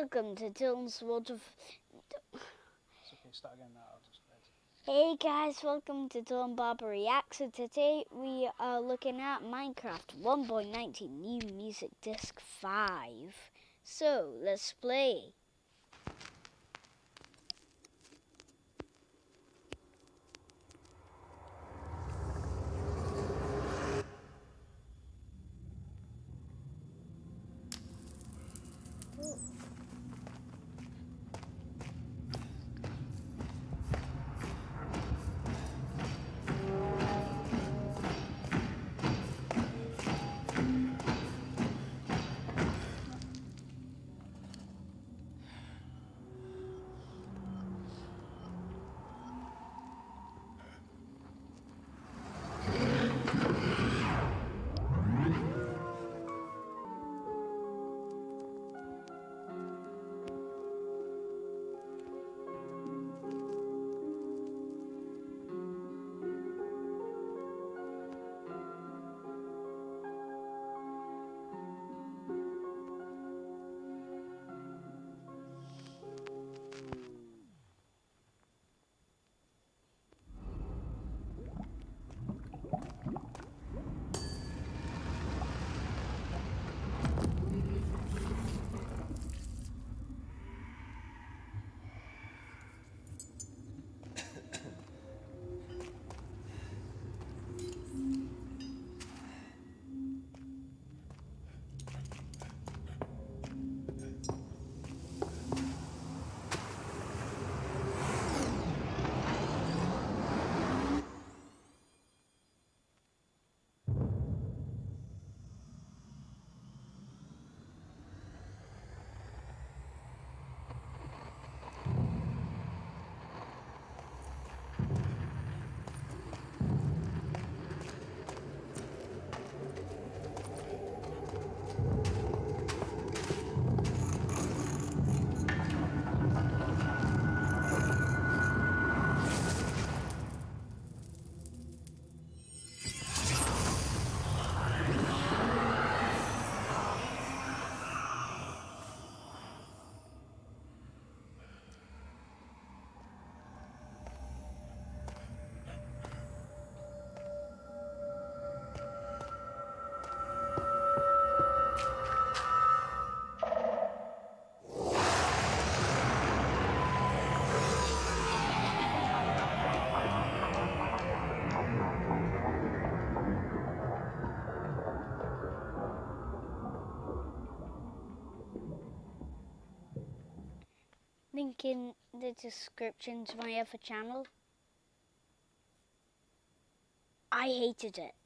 welcome to Dylan's World of... It's okay, start again now, I'll just edit. Hey guys, welcome to Dylan Barber Reacts. So today we are looking at Minecraft 1.19 New Music Disc 5. So, let's play. Link in the description to my other channel. I hated it.